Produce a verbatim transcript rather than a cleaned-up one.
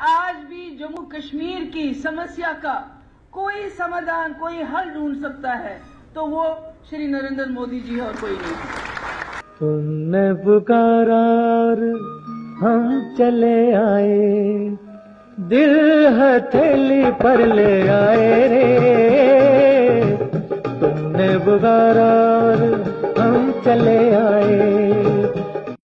आज भी जम्मू कश्मीर की समस्या का कोई समाधान, कोई हल ढूंढ सकता है तो वो श्री नरेंद्र मोदी जी और कोई नहीं। तुमने पुकारा और हम चले आए, दिल हथेली पर ले आए रे। तुमने पुकारा और हम चले